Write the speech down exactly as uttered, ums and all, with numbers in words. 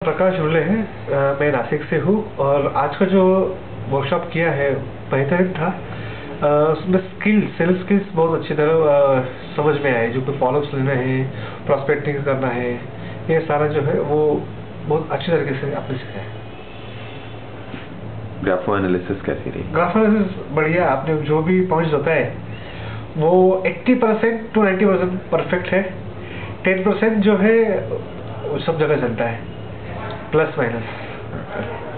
प्रकाश रुले हैं, मैं नासिक से हूँ और आज का जो वर्कशॉप किया है बेहतरीन था। उसमें स्किल सेल्फ स्किल्स बहुत अच्छी तरह समझ में आए, जो कोई फॉलोअप्स लेना है, प्रॉस्पेक्टिंग करना है, ये सारा जो है वो बहुत अच्छी तरीके से आपने सीखा है। ग्राफो एनालिसिस कैसी रही? ग्राफो एनालिसिस बढ़िया, आपने जो भी पॉइंट्स बताए वो अस्सी परसेंट टू नब्बे परसेंट परफेक्ट है। दस परसेंट जो है वो सब जगह चलता है, प्लस माइनस।